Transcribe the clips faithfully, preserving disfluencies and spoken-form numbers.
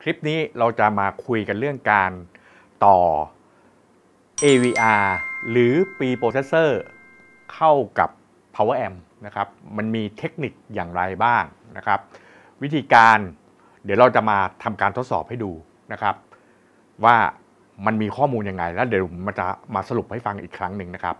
ลิปนี้เราจะมาคุยกันเรื่องการต่อ เอ วี อาร์ หรือ Preprocessor เข้ากับ Power Amp นะครับมันมีเทคนิคอย่างไรบ้างนะครับวิธีการเดี๋ยวเราจะมาทำการทดสอบให้ดูนะครับว่ามันมีข้อมูลยังไงแล้วเดี๋ยวมันจะมาสรุปให้ฟังอีกครั้งหนึ่งนะครับ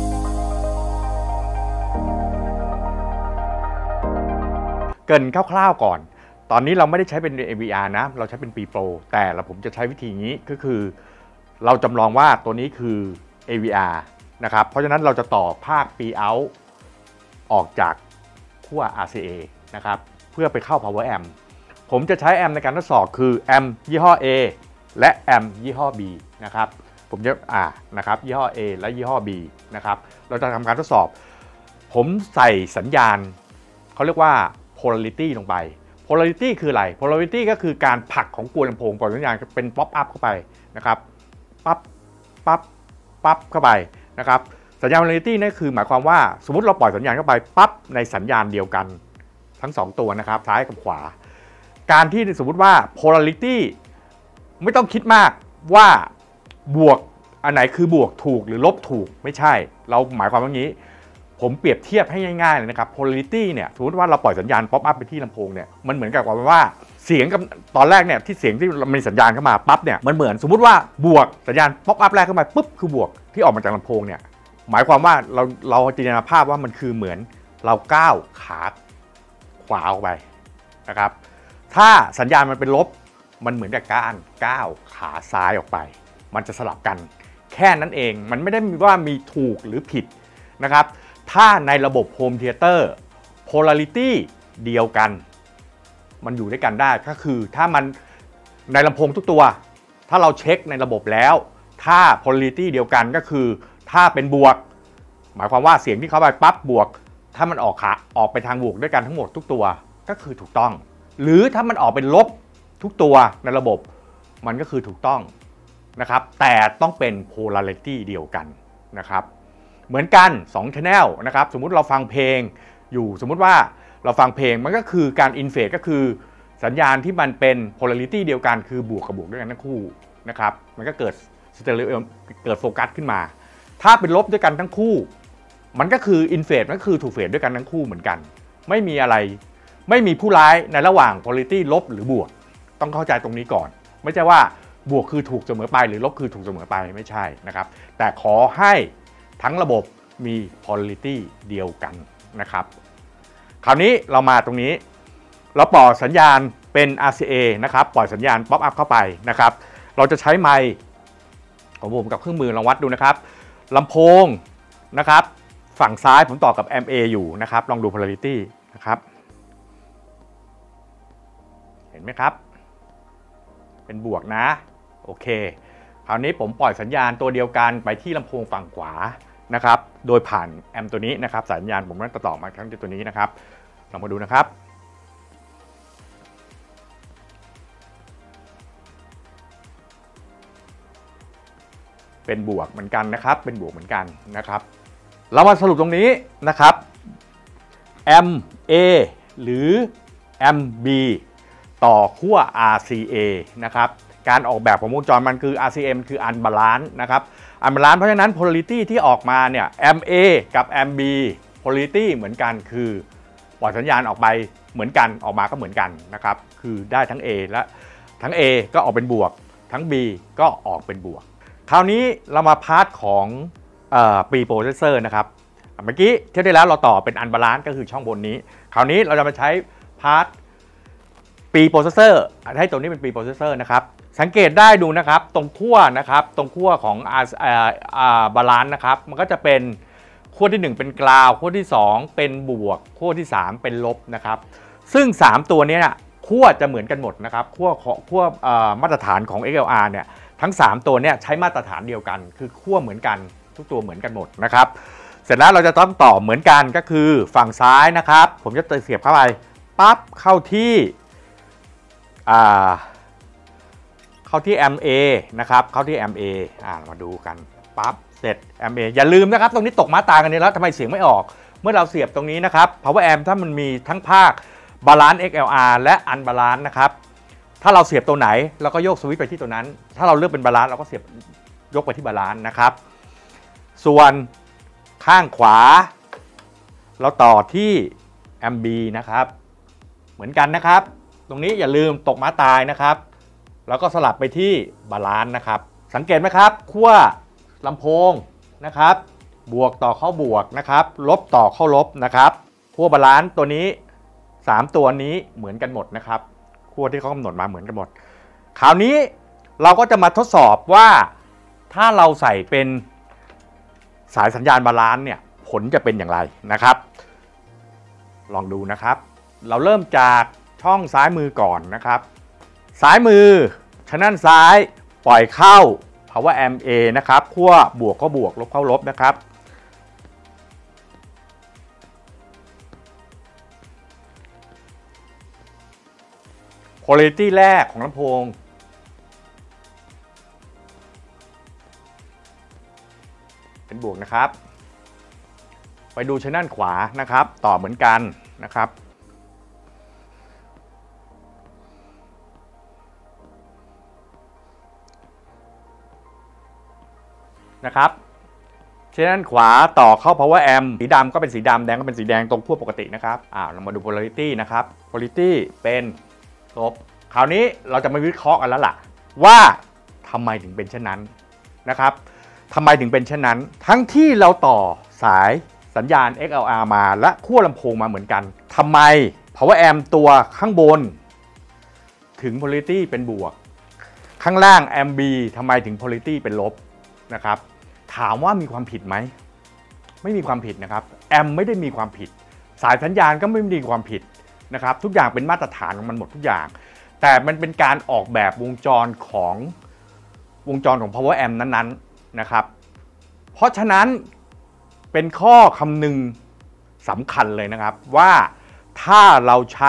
เกริ่นคร่าวๆก่อนตอนนี้เราไม่ได้ใช้เป็น เอ วี อาร์ นะเราใช้เป็น Pre-Pro แต่เราผมจะใช้วิธีนี้ก็คือเราจำลองว่าตัวนี้คือ เอ วี อาร์ นะครับเพราะฉะนั้นเราจะต่อภาค Pre-Out ออกจากขั้ว อาร์ ซี เอ นะครับเพื่อไปเข้า Power Amp ผมจะใช้แอมในการทดสอบคือแอมยี่ห้อ A และแอมยี่ห้อ B นะครับผมจะอ่านะครับยี่ห้อ A และยี่ห้อ B นะครับเราจะทำการทดสอบผมใส่สัญญาณเขาเรียกว่า polarity ลงไป polarity คืออะไร polarity ก็คือการผลักของกลวยลำโพงปล่อยสัญญาณเป็น pop up เข้าไปนะครับปั๊บปั๊บปั๊บเข้าไปนะครับสัญญาณ polarity นั่นคือหมายความว่าสมมุติเราปล่อยสัญญาณเข้าไปปั๊บในสัญญาณเดียวกันทั้งสองตัวนะครับซ้ายกับขวาการที่สมมุติว่า polarity ไม่ต้องคิดมากว่าบวกอันไหนคือบวกถูกหรือลบถูกไม่ใช่เราหมายความว่างี้ผมเปรียบเทียบให้ง่ายๆเลยนะครับ polarity เนี่ยสมมติว่าเราปล่อยสัญญาณ pop up ไปที่ลำโพงเนี่ยมันเหมือนกับว่าเสียงกับตอนแรกเนี่ยที่เสียงที่มีสัญญาณเข้ามาปั๊บเนี่ยมันเหมือนสมมุติว่าบวกสัญญาณ pop up แรกเข้ามาปุ๊บคือบวกที่ออกมาจากลำโพงเนี่ยหมายความว่าเราเราจินตนาภาพว่ามันคือเหมือนเราก้าวขาขวาออกไปนะครับถ้าสัญญาณมันเป็นลบมันเหมือนกับการก้าวขาซ้ายออกไปมันจะสลับกันแค่นั้นเองมันไม่ได้ว่ามีถูกหรือผิดนะครับถ้าในระบบโฮมเธียเตอร์ polarity เดียวกันมันอยู่ด้วยกันได้ก็คือถ้ามันในลำโพงทุกตัวถ้าเราเช็คในระบบแล้วถ้า polarity เดียวกันก็คือถ้าเป็นบวกหมายความว่าเสียงที่เข้าไปปั๊บบวกถ้ามันออกขาออกไปทางบวกด้วยกันทั้งหมดทุกตัวก็คือถูกต้องหรือถ้ามันออกเป็นลบทุกตัวในระบบมันก็คือถูกต้องนะครับแต่ต้องเป็น polarity เดียวกันนะครับเหมือนกันสอง channel นะครับสมมุติเราฟังเพลงอยู่สมมุติว่าเราฟังเพลงมันก็คือการ in phase ก็คือสัญญาณที่มันเป็น polarity เดียวกันคือบวกกับบวกด้วยกันทั้งคู่นะครับมันก็เกิด stereo เกิดโฟกัสขึ้นมาถ้าเป็นลบด้วยกันทั้งคู่มันก็คือ in phase มันก็คือถูกเฟสด้วยกันทั้งคู่เหมือนกันไม่มีอะไรไม่มีผู้ร้ายในระหว่าง polarity ลบหรือบวกต้องเข้าใจตรงนี้ก่อนไม่ใช่ว่าบวกคือถูกเสมอไปหรือลบคือถูกเสมอไปไม่ใช่นะครับแต่ขอให้ทั้งระบบมี polarity เดียวกันนะครับคราวนี้เรามาตรงนี้เราปล่อยสัญญาณเป็น อาร์ ซี เอ นะครับปล่อยสัญญาณ pop up เข้าไปนะครับเราจะใช้ไมค์ของผมกับเครื่องมือลองวัดดูนะครับลำโพงนะครับฝั่งซ้ายผมต่อกับ แอม เอ อยู่นะครับลองดู polarity นะครับเห็นไหมครับเป็นบวกนะโอเคคราวนี้ผมปล่อยสัญญาณตัวเดียวกันไปที่ลำโพงฝั่งขวานะครับโดยผ่านแอมตัวนี้นะครับสัญญาณผมนั่งต่อมาทั้งตัวนี้นะครับลองมาดูนะครับเป็นบวกเหมือนกันนะครับเป็นบวกเหมือนกันนะครับเรามาสรุปตรงนี้นะครับแอม A หรือแอม B ต่อขั้ว อาร์ ซี เอ นะครับการออกแบบของวงจรมันคือ อาร์ ซี เอ คือ unbalance นะครับ unbalance เพราะฉะนั้น polarity ที่ออกมาเนี่ยแอม A กับแอม B polarity เหมือนกันคือปล่อยสัญญาณออกไปเหมือนกันออกมาก็เหมือนกันนะครับคือได้ทั้ง A และทั้ง A ก็ออกเป็นบวกทั้ง B ก็ออกเป็นบวกคราวนี้เรามาพาร์ทของเอ่อ Preprocessor นะครับเมื่อกี้เที่ยวที่แล้วเราต่อเป็น unbalance ก็คือช่องบนนี้คราวนี้เราจะมาใช้พาร์ทPreprocessor ให้ตัวนี้เป็น Preprocessor นะครับสังเกตได้ดูนะครับตรงขั้วนะครับตรงขั้วของบาลานซ์นะครับมันก็จะเป็นขั้วที่หนึ่งเป็นกราวขั้วที่สองเป็นบวกขั้วที่สามเป็นลบนะครับซึ่งสามตัวนี้เนี่ยขั้วจะเหมือนกันหมดนะครับขั้วขั้วมาตรฐานของ เอ็กซ์ แอล อาร์ เนี่ยทั้งสามตัวเนี่ยใช้มาตรฐานเดียวกันคือขั้วเหมือนกันทุกตัวเหมือนกันหมดนะครับเสร็จแล้วเราจะต้องต่อเหมือนกันก็คือฝั่งซ้ายนะครับผมจะเสียบเข้าไปปั๊บเข้าที่เข้าที่ แอม เอ นะครับเข้าที่ แอม เอ อ่ามาดูกันปั๊บเสร็จ แอม เอ อย่าลืมนะครับตรงนี้ตกมาตากันนี้แล้วทำไมเสียงไม่ออกเมื่อเราเสียบตรงนี้นะครับ Power Amp ถ้ามันมีทั้งภาค Balance เอ็กซ์ แอล อาร์ และ Unbalance นะครับถ้าถ้าเราเสียบตัวไหนเราก็โยกสวิตช์ไปที่ตัวนั้นถ้าเราเลือกเป็นบาลานซ์เราก็เสียบยกไปที่บาลานซ์นะครับส่วนข้างขวาเราต่อที่แอมบีนะครับเหมือนกันนะครับตรงนี้อย่าลืมตกม้าตายนะครับแล้วก็สลับไปที่บาลานซ์นะครับสังเกตไหมครับขั้วลำโพงนะครับบวกต่อเข้าบวกนะครับลบต่อเข้าลบนะครับขั้วบาลานซ์ตัวนี้สามตัวนี้เหมือนกันหมดนะครับขั้วที่เขากำหนดมาเหมือนกันหมดคราวนี้เราก็จะมาทดสอบว่าถ้าเราใส่เป็นสายสัญญาณบาลานซ์เนี่ยผลจะเป็นอย่างไรนะครับลองดูนะครับเราเริ่มจากช่องซ้ายมือก่อนนะครับซ้ายมือchannelซ้ายปล่อยเข้า power amp A นะครับขั้วบวกก็บวกลบเข้าลบนะครับquality แรกของลำโพงเป็นบวกนะครับไปดูchannelขวานะครับต่อเหมือนกันนะครับนะครับchannelขวาต่อเข้า power amp สีดำก็เป็นสีดำแดงก็เป็นสีแดงตรงขั้วปกตินะครับอ่าเรามาดู polarity นะครับ polarity เป็นลบคราวนี้เราจะมาวิเคราะห์กันแล้วล่ะว่าทำไมถึงเป็นเช่นนั้นนะครับทำไมถึงเป็นเช่นนั้นทั้งที่เราต่อสายสัญญาณ เอ็กซ์ แอล อาร์ มาและขั้วลำโพงมาเหมือนกันทำไม power amp ตัวข้างบนถึง polarity เป็นบวกข้างล่าง amp B ทำไมถึง polarity เป็นลบนะครับถามว่ามีความผิดไหมไม่มีความผิดนะครับแอมไม่ได้มีความผิดสายสัญญาณก็ไม่มีความผิดนะครับทุกอย่างเป็นมาตรฐานของมันหมดทุกอย่างแต่มันเป็นการออกแบบวงจรของวงจรของ power amp นั้นๆนะครับเพราะฉะนั้นเป็นข้อคำนึงสำคัญเลยนะครับว่าถ้าเราใช้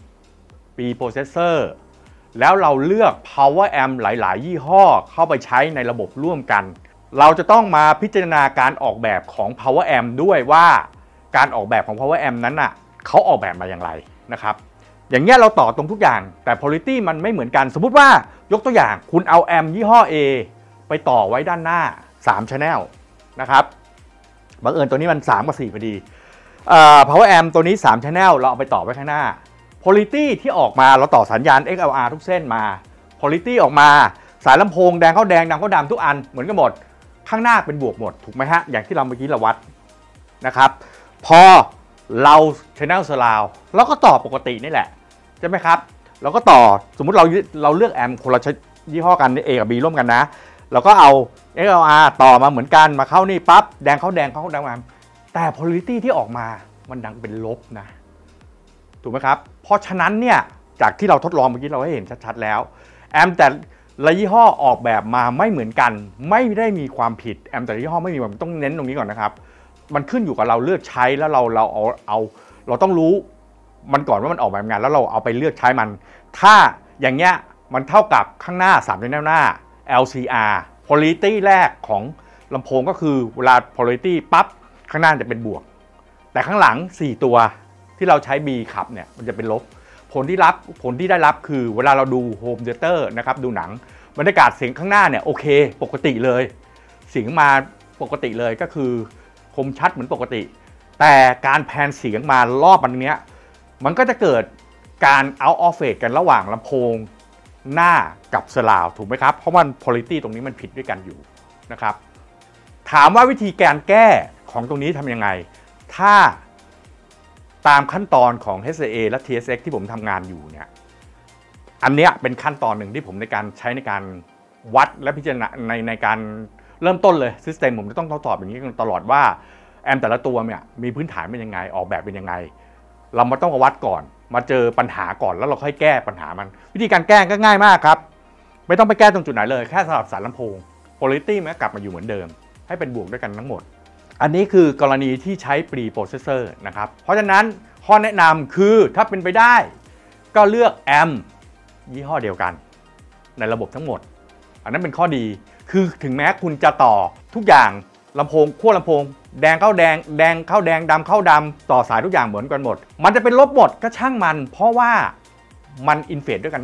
preprocessor แล้วเราเลือก power amp หลายๆยี่ห้อเข้าไปใช้ในระบบร่วมกันเราจะต้องมาพิจารณาการออกแบบของ power amp ด้วยว่าการออกแบบของ power amp นั้นน่ะเขาออกแบบมาอย่างไรนะครับอย่างเงี้ยเราต่อตรงทุกอย่างแต่ polarity มันไม่เหมือนกันสมมุติว่ายกตัวอย่างคุณเอาแอมป์ยี่ห้อ A ไปต่อไว้ด้านหน้าสาม channel นะครับบังเอิญตัวนี้มันสามกับสี่พอดีเอ่อ power amp ตัวนี้สาม channel เราเอาไปต่อไว้ข้างหน้า polarity ที่ออกมาเราต่อสัญญาณ เอ็กซ์ แอล อาร์ ทุกเส้นมา polarity ออกมาสายลำโพงแดงเข้าแดงดำเข้าดำทุกอันเหมือนกันหมดข้างหน้าเป็นบวกหมดถูกไหมฮะอย่างที่เราเมื่อกี้เราวัดนะครับพอเรา channel surround เราก็ต่อปกตินี่แหละใช่ไหมครับเราก็ต่อสมมุติเราเราเลือกแอมคนละยี่ห้อกัน A กับ B ร่วมกันนะเราก็เอา เอ็กซ์ แอล อาร์ ต่อมาเหมือนกันมาเข้านี่ปั๊บแดงเข้าแดงเข้าแดงมาแต่ polarity ที่ออกมามันดังเป็นลบนะถูกไหมครับเพราะฉะนั้นเนี่ยจากที่เราทดลองเมื่อกี้เราให้เห็นชัดๆแล้วแอมแต่ละยี่ห้อออกแบบมาไม่เหมือนกันไม่ได้มีความผิดแอมแต่ละยี่ห้อไม่มีความต้องเน้นตรงนี้ก่อนนะครับมันขึ้นอยู่กับเราเลือกใช้แล้วเราเราเอาเอาเราต้องรู้มันก่อนว่ามันออกแบบงานแล้วเราเอาไปเลือกใช้มันถ้าอย่างเงี้ยมันเท่ากับข้างหน้าสามแนวหน้า แอล ซี อาร์ polarity แรกของลำโพงก็คือเวลา polarity ปั๊บข้างหน้าจะเป็นบวกแต่ข้างหลังสี่ตัวที่เราใช้ B ขับเนี่ยมันจะเป็นลบผลที่รับผลที่ได้รับคือเวลาเราดูโฮมเธียเตอร์นะครับดูหนังบรรยากาศเสียงข้างหน้าเนี่ยโอเคปกติเลยเสียงมาปกติเลยก็คือคมชัดเหมือนปกติแต่การแพนเสียงมารอบมันเนี้ยมันก็จะเกิดการ out of phase กันระหว่างลำโพงหน้ากับสลาวถูกไหมครับเพราะมัน quality ตรงนี้มันผิดด้วยกันอยู่นะครับถามว่าวิธีการแก้ของตรงนี้ทำยังไงถ้าตามขั้นตอนของ เอช ซี เอ และ ที เอส เอ็กซ์ ที่ผมทำงานอยู่เนี่ยอันเนี้ยเป็นขั้นตอนหนึ่งที่ผมในการใช้ในการวัดและพิจารณาในในการเริ่มต้นเลยซิสเต็มผมจะต้องทดสอบอย่างนี้ตลอดว่าแอมแต่ละตัวเนี่ยมีพื้นฐานเป็นยังไงออกแบบเป็นยังไงเรามาต้องมาวัดก่อนมาเจอปัญหาก่อนแล้วเราค่อยแก้ปัญหามันวิธีการแก้ก็ง่ายมากครับไม่ต้องไปแก้ตรงจุดไหนเลยแค่สลับสายลำโพง quality มันกลับมาอยู่เหมือนเดิมให้เป็นบวกด้วยกันทั้งหมดอันนี้คือกรณีที่ใช้ preprocessor นะครับเพราะฉะนั้นข้อแนะนำคือถ้าเป็นไปได้ก็เลือกแอมยี่ห้อเดียวกันในระบบทั้งหมดอันนั้นเป็นข้อดีคือถึงแม้คุณจะต่อทุกอย่างลำโพงขั้วลำโพงแดงเข้าแดงแดงเข้าแดงดำเข้าดำต่อสายทุกอย่างเหมือนกันหมดมันจะเป็นลบหมดก็ช่างมันเพราะว่ามันอินเฟสด้วยกันทั้งหมด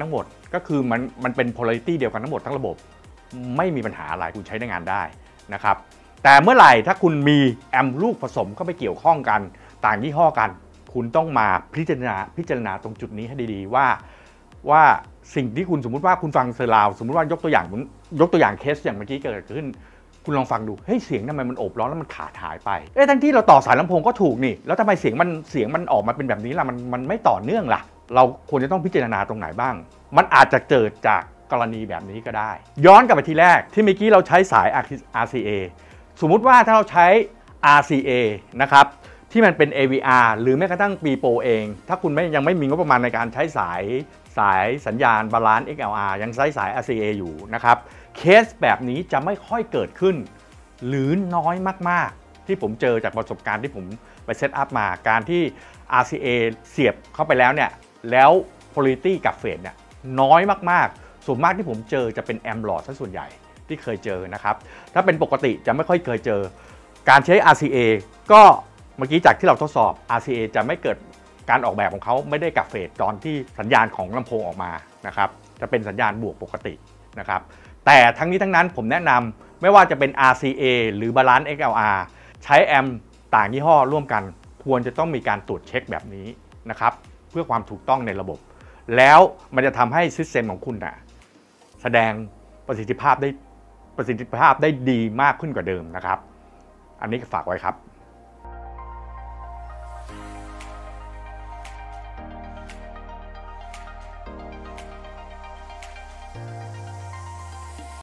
ก็คือมันมันเป็น polarity เดียวกันทั้งหมดทั้งระบบไม่มีปัญหาอะไรคุณใช้ได้งานได้นะครับแต่เมื่อไหร่ถ้าคุณมีแอมป์ลูกผสมเข้าไปเกี่ยวข้องกันต่างยี่ห้อกันคุณต้องมาพิจารณาพิจารณาตรงจุดนี้ให้ดีๆว่าว่าสิ่งที่คุณสมมุติว่าคุณฟังเซอร์ราวสมมุติว่ายกตัวอย่างยกตัวอย่างเคสอย่างเมื่อกี้เกิดขึ้นคุณลองฟังดูเฮ้ยเสียงทำไมมันโอบร้อนแล้วมันขาดหายไปเอ๊ะทั้งที่เราต่อสายลำโพงก็ถูกนี่แล้วทำไมเสียงมันเสียงมันออกมาเป็นแบบนี้ล่ะมันมันไม่ต่อเนื่องล่ะเราควรจะต้องพิจารณาตรงไหนบ้างมันอาจจะเกิดจากกรณีแบบนี้ก็ได้ย้อนกลับไปทีแรกที่เมื่อกี้เราใช้สาย อาร์ ซี เอ สมมุติว่าถ้าเราใช้ อาร์ ซี เอ นะครับที่มันเป็น เอ วี อาร์ หรือแม้กระทั่งปีโปรเองถ้าคุณไม่ยังไม่มีงบประมาณในการใช้สายสายสัญญาณบาลานซ์ เอ็กซ์ แอล อาร์ ยังใช้สาย อาร์ ซี เอ อยู่นะครับเคสแบบนี้จะไม่ค่อยเกิดขึ้นหรือน้อยมากๆที่ผมเจอจากประสบการณ์ที่ผมไปเซตอัพมาการที่ อาร์ ซี เอ เสียบเข้าไปแล้วเนี่ยแล้ว polarity กับเฟสเนี่ยน้อยมากๆส่วนมากที่ผมเจอจะเป็นแอมป์หลอดซะส่วนใหญ่ที่เคยเจอนะครับถ้าเป็นปกติจะไม่ค่อยเคยเจอการใช้ อาร์ ซี เอ ก็เมื่อกี้จากที่เราทดสอบ อาร์ ซี เอ จะไม่เกิดการออกแบบของเขาไม่ได้กับเฟสตอนที่สัญญาณของลำโพงออกมานะครับจะเป็นสัญญาณบวกปกตินะครับแต่ทั้งนี้ทั้งนั้นผมแนะนำไม่ว่าจะเป็น อาร์ ซี เอ หรือ Balance เอ็กซ์ แอล อาร์ ใช้แอมป์ต่างยี่ห้อร่วมกันควรจะต้องมีการตรวจเช็คแบบนี้นะครับเพื่อความถูกต้องในระบบแล้วมันจะทำให้ซิสเต็มของคุณนะแสดงประสิทธิภาพได้ประสิทธิภาพได้ดีมากขึ้นกว่าเดิมนะครับอันนี้ฝากไว้ครับ